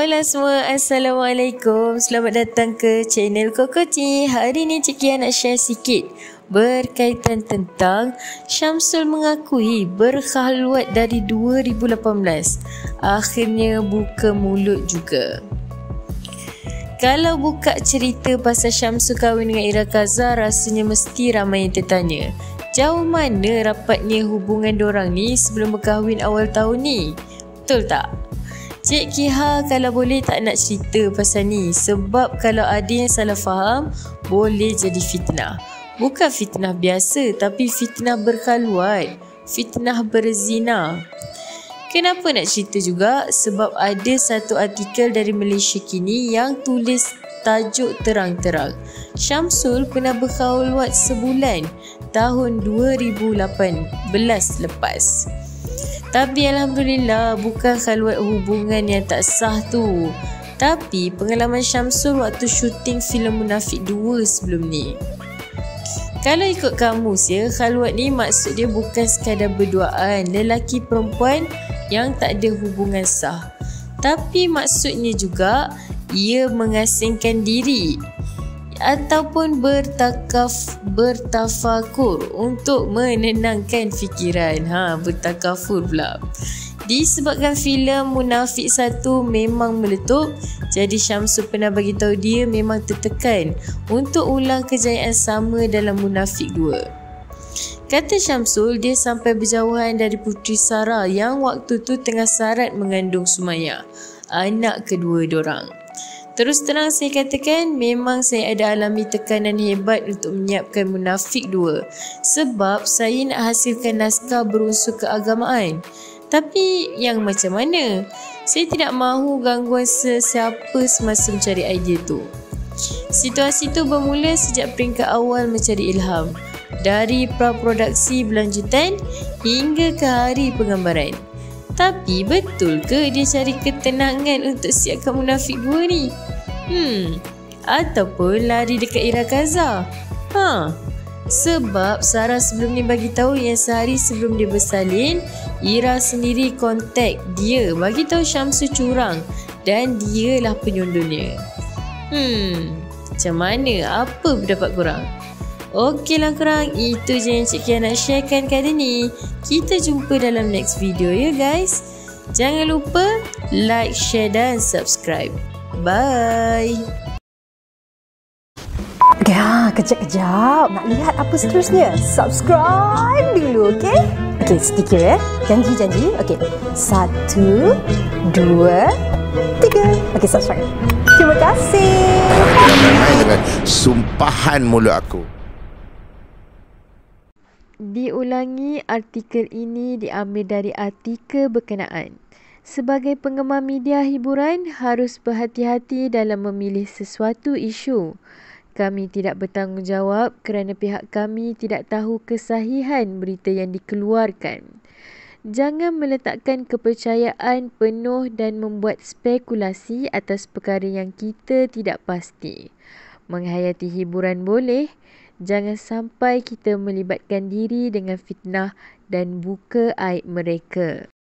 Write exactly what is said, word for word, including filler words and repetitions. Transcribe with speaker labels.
Speaker 1: Halo semua, Assalamualaikum. Selamat datang ke channel Kokoti. Hari ni Cik Kia nak share sikit berkaitan tentang Syamsul mengakui berkhalwat dari dua ribu lapan belas. Akhirnya buka mulut juga. Kalau buka cerita pasal Syamsul kahwin dengan Ira Kaza, rasanya mesti ramai yang tertanya, jauh mana rapatnya hubungan dorang ni sebelum berkahwin awal tahun ni? Betul tak? Cik Kiha kalau boleh tak nak cerita pasal ni, sebab kalau ada yang salah faham boleh jadi fitnah. Bukan fitnah biasa, tapi fitnah berkhalwat, fitnah berzina. Kenapa nak cerita juga? Sebab ada satu artikel dari Malaysia Kini yang tulis tajuk terang-terang, Syamsul pernah berkhalwat sebulan tahun dua ribu lapan belas lepas. Tapi Alhamdulillah bukan khalwat hubungan yang tak sah tu, tapi pengalaman Syamsul waktu syuting filem Munafik dua sebelum ni. Kalau ikut kamus ya, khalwat ni maksud dia bukan sekadar berduaan lelaki perempuan yang tak ada hubungan sah, tapi maksudnya juga ia mengasingkan diri ataupun bertakaf bertafakur untuk menenangkan fikiran. Ha, bertakafur pula. Disebabkan filem Munafik satu memang meletup, jadi Syamsul pernah bagi tahu dia memang tertekan untuk ulang kejayaan sama dalam Munafik dua. Kata Syamsul, dia sampai berjauhan dari Puteri Sarah yang waktu tu tengah sarat mengandung Sumayyah, anak kedua dorang. Terus terang saya katakan, memang saya ada alami tekanan hebat untuk menyiapkan Munafik dua, sebab saya nak hasilkan naskah berunsur keagamaan. Tapi yang macam mana? Saya tidak mahu gangguan sesiapa semasa mencari idea tu. Situasi tu bermula sejak peringkat awal mencari ilham, dari praproduksi berlanjutan hingga ke hari penggambaran. Tapi betul ke dia cari ketenangan untuk siapkan Munafik dua ni? Hmm, ataupun lari dekat Ira Kaza? Ha, sebab Sarah sebelum ni bagi tahu yang sehari sebelum dia bersalin, Ira sendiri kontak dia bagi tahu Syamsul curang dan dialah penyundulnya. Hmm, macam mana? Apa pendapat korang? Okeylah korang, itu je yang Cik Kia nak sharekan kali ni. Kita jumpa dalam next video ya guys. Jangan lupa like, share dan subscribe. Bye.
Speaker 2: Ya, kejap-kejap. Nak lihat apa seterusnya? Subscribe dulu, okey? Okey, sedikit ya. Janji-janji. Okey. Satu, dua, tiga. Okey, subscribe. Terima kasih.
Speaker 3: Jangan main-main dengan sumpahan mulut aku.
Speaker 1: Diulangi, artikel ini diambil dari artikel berkenaan. Sebagai penggemar media hiburan, harus berhati-hati dalam memilih sesuatu isu. Kami tidak bertanggungjawab kerana pihak kami tidak tahu kesahihan berita yang dikeluarkan. Jangan meletakkan kepercayaan penuh dan membuat spekulasi atas perkara yang kita tidak pasti. Menghayati hiburan boleh, jangan sampai kita melibatkan diri dengan fitnah dan buka aib mereka.